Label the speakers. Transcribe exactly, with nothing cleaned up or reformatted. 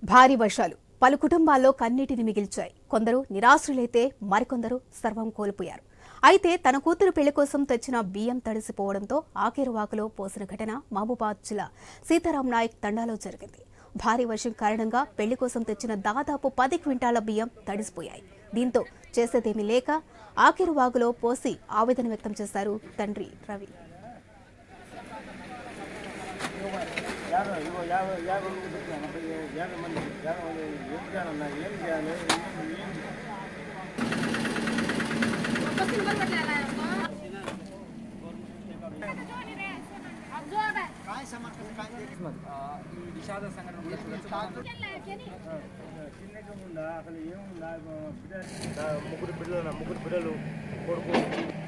Speaker 1: భారీ వర్షాలు పలు కుటుంబాల్లో కన్నీటిని మిగిల్చాయి. కొందరు నిరాశ్రులైతే మరికొందరు సర్వం కోల్పోయారు. అయితే తన కూతురు పెళ్లి కోసం తెచ్చిన బియ్యం తడిసిపోవడంతో ఆఖేరువాకులో పోసిన ఘటన మహబూబాబాద్ జిల్లా సీతారాం నాయక్ తండాలో జరిగింది. భారీ వర్షం కారణంగా పెళ్లి కోసం తెచ్చిన దాదాపు పది క్వింటాల బియ్యం తడిసిపోయాయి. దీంతో చేసేదేమీ లేక ఆఖేరువాకులో పోసి ఆవేదన వ్యక్తం చేశారు తండ్రి రవి.
Speaker 2: విషాద సంఘటన ముగ్గురు పిల్లలు ముగ్గురు పిల్లలు కొడుకు